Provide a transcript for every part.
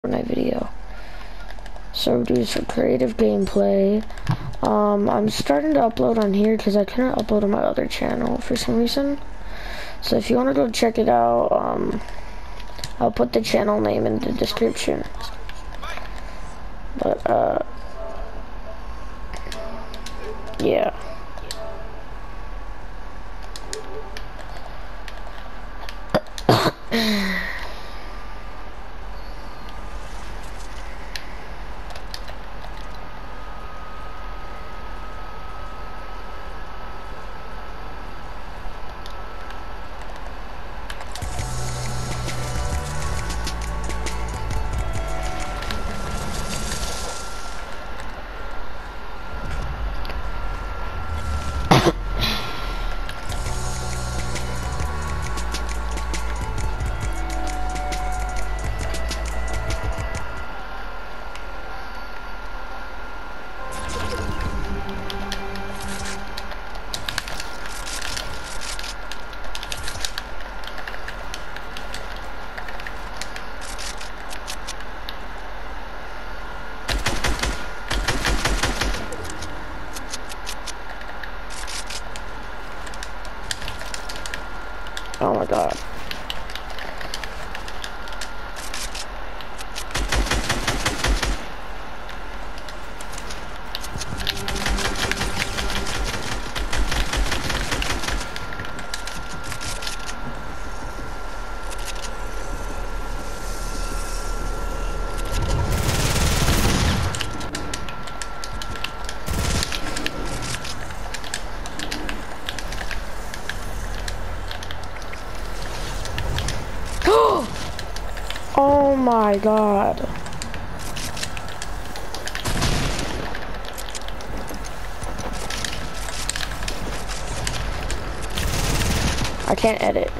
Fortnite video. So we're doing some creative gameplay. I'm starting to upload on here because I couldn't upload on my other channel for some reason. So if you want to go check it out, I'll put the channel name in the description. But yeah. Oh my god. Oh my god. I can't edit.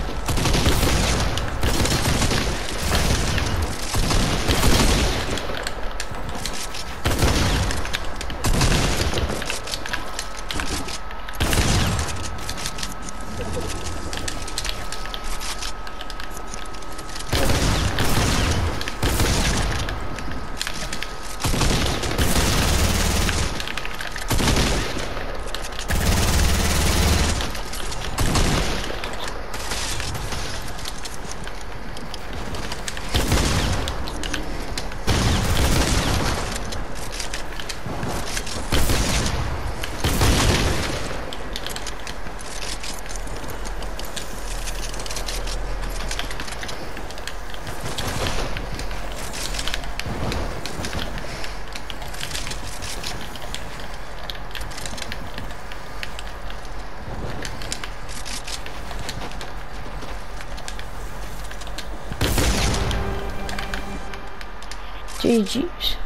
GG's.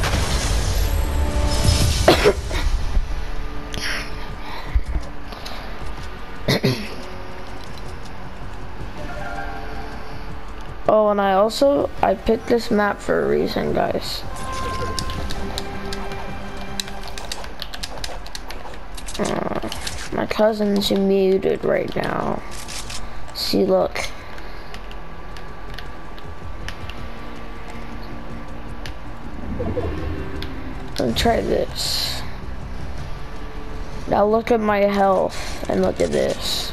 Oh, and I picked this map for a reason, guys. My cousin's muted right now. See, look. Let me try this. Now look at my health and look at this.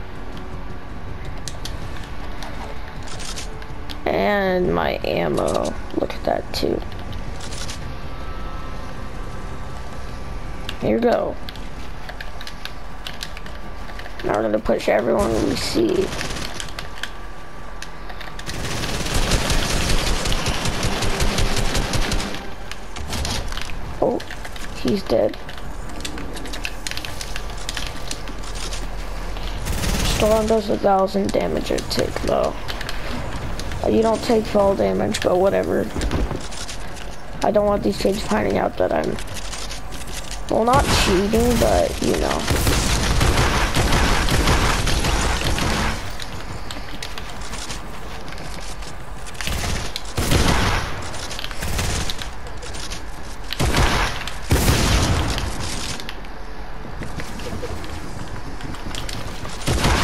And my ammo. Look at that too. Here we go. Now we're gonna push everyone we see. Oh, he's dead. Storm does 1,000 damage a tick though. You don't take fall damage, but whatever. I don't want these kids finding out that I'm, well, not cheating, but you know.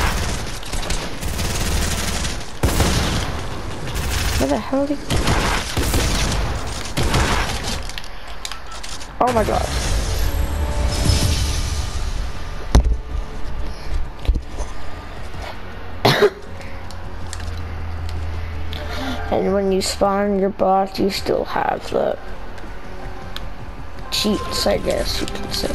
Where the hell did Oh my god. And when you spawn your bot, you still have the cheats, I guess you could say.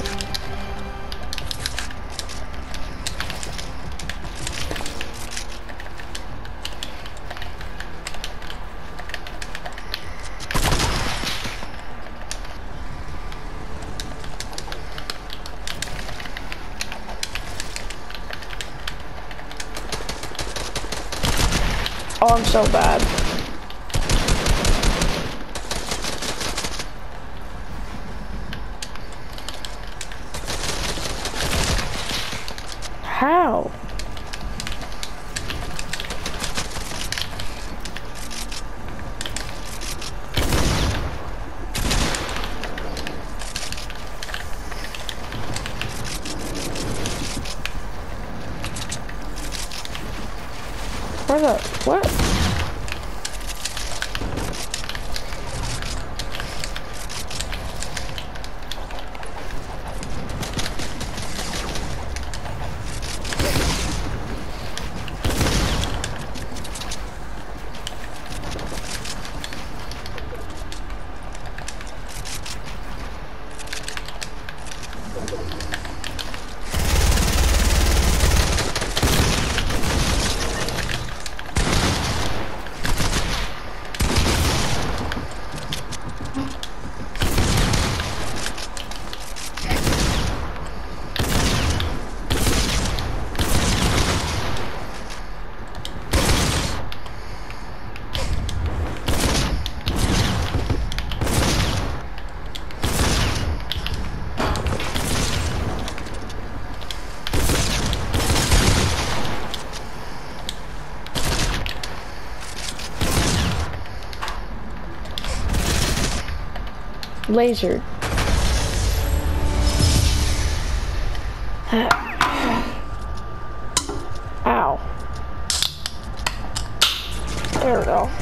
Oh, I'm so bad. How? Where the, what? Laser. Ow. There we go.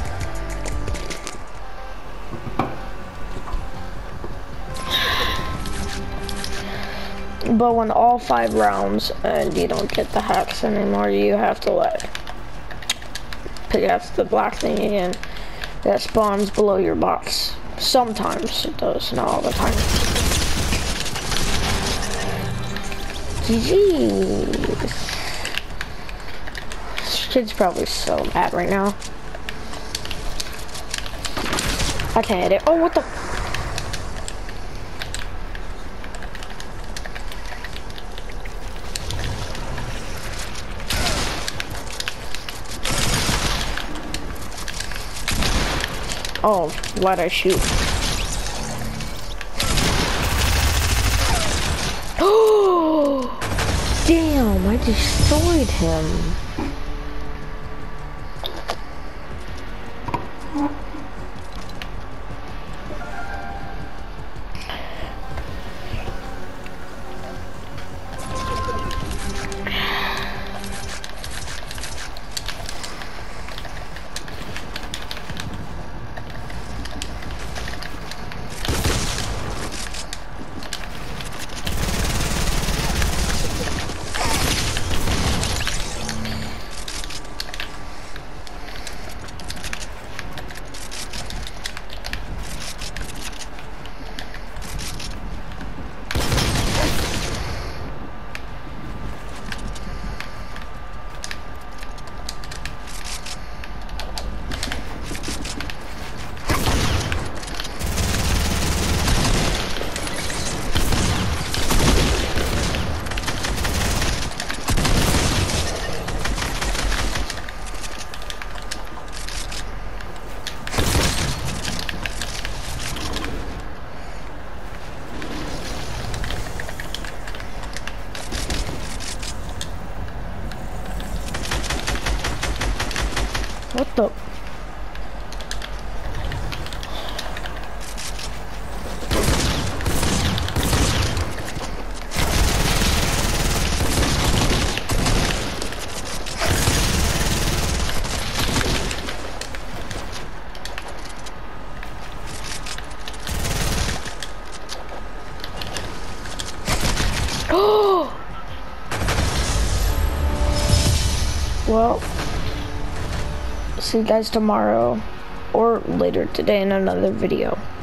But when all 5 rounds and you don't get the hacks anymore, you have to like pick up the black thing again that spawns below your box. Sometimes it does, not all the time. GG's. This kid's probably so mad right now. I can't hit it. Oh, what the? Oh, why'd I shoot? Oh, damn, I destroyed him. well, see you guys tomorrow or later today in another video.